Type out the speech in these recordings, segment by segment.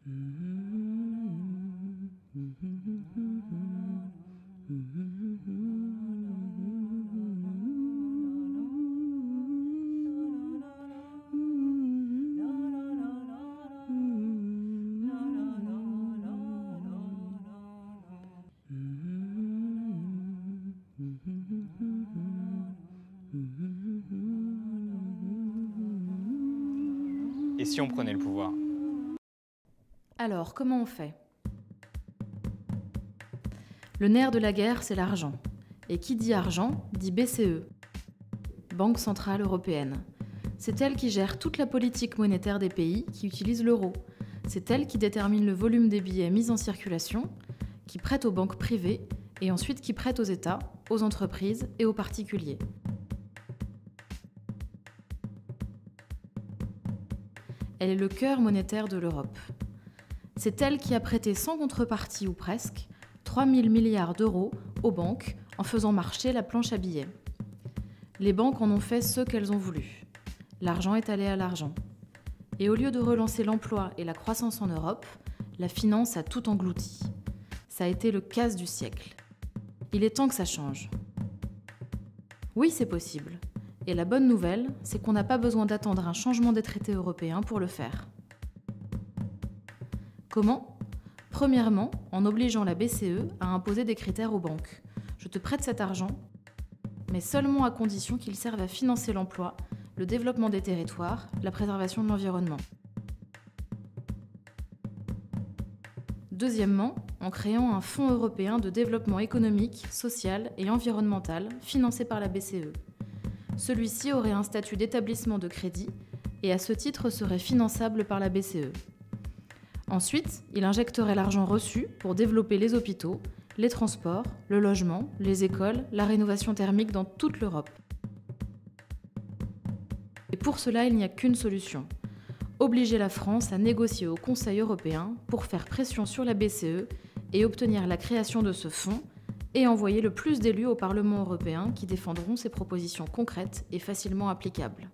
Et si on prenait le pouvoir? Alors, comment on fait? Le nerf de la guerre, c'est l'argent. Et qui dit argent, dit BCE, Banque Centrale Européenne. C'est elle qui gère toute la politique monétaire des pays qui utilisent l'euro. C'est elle qui détermine le volume des billets mis en circulation, qui prête aux banques privées et ensuite qui prête aux États, aux entreprises et aux particuliers. Elle est le cœur monétaire de l'Europe. C'est elle qui a prêté sans contrepartie ou presque 3 000 milliards d'euros aux banques en faisant marcher la planche à billets. Les banques en ont fait ce qu'elles ont voulu. L'argent est allé à l'argent. Et au lieu de relancer l'emploi et la croissance en Europe, la finance a tout englouti. Ça a été le casse du siècle. Il est temps que ça change. Oui, c'est possible. Et la bonne nouvelle, c'est qu'on n'a pas besoin d'attendre un changement des traités européens pour le faire. Comment ? Premièrement, en obligeant la BCE à imposer des critères aux banques. Je te prête cet argent, mais seulement à condition qu'il serve à financer l'emploi, le développement des territoires, la préservation de l'environnement. Deuxièmement, en créant un fonds européen de développement économique, social et environnemental financé par la BCE. Celui-ci aurait un statut d'établissement de crédit et à ce titre serait finançable par la BCE. Ensuite, il injecterait l'argent reçu pour développer les hôpitaux, les transports, le logement, les écoles, la rénovation thermique dans toute l'Europe. Et pour cela, il n'y a qu'une solution. Obliger la France à négocier au Conseil européen pour faire pression sur la BCE et obtenir la création de ce fonds et envoyer le plus d'élus au Parlement européen qui défendront ces propositions concrètes et facilement applicables.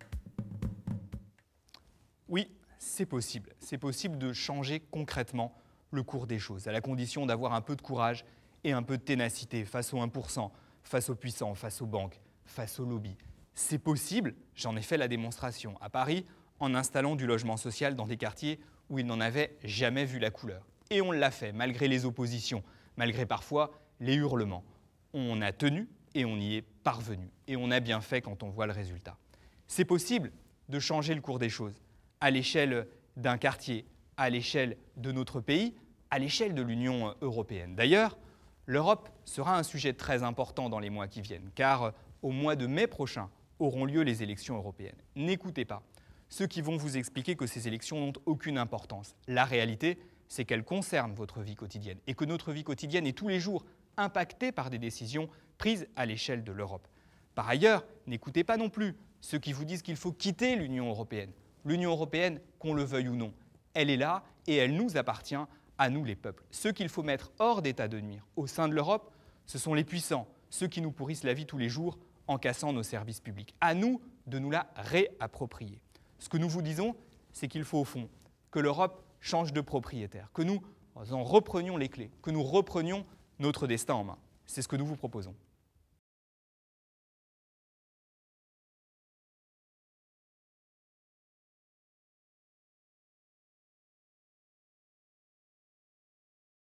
Oui, c'est possible. C'est possible de changer concrètement le cours des choses, à la condition d'avoir un peu de courage et un peu de ténacité face aux 1%, face aux puissants, face aux banques, face aux lobbies. C'est possible, j'en ai fait la démonstration à Paris, en installant du logement social dans des quartiers où ils n'en avaient jamais vu la couleur. Et on l'a fait, malgré les oppositions, malgré parfois les hurlements. On a tenu et on y est parvenu. Et on a bien fait quand on voit le résultat. C'est possible de changer le cours des choses, à l'échelle d'un quartier, à l'échelle de notre pays, à l'échelle de l'Union européenne. D'ailleurs, l'Europe sera un sujet très important dans les mois qui viennent, car au mois de mai prochain auront lieu les élections européennes. N'écoutez pas ceux qui vont vous expliquer que ces élections n'ont aucune importance. La réalité, c'est qu'elles concernent votre vie quotidienne et que notre vie quotidienne est tous les jours impactée par des décisions prises à l'échelle de l'Europe. Par ailleurs, n'écoutez pas non plus ceux qui vous disent qu'il faut quitter l'Union européenne. L'Union européenne, qu'on le veuille ou non, elle est là et elle nous appartient à nous les peuples. Ceux qu'il faut mettre hors d'état de nuire au sein de l'Europe, ce sont les puissants, ceux qui nous pourrissent la vie tous les jours en cassant nos services publics. À nous de nous la réapproprier. Ce que nous vous disons, c'est qu'il faut au fond que l'Europe change de propriétaire, que nous en reprenions les clés, que nous reprenions notre destin en main. C'est ce que nous vous proposons.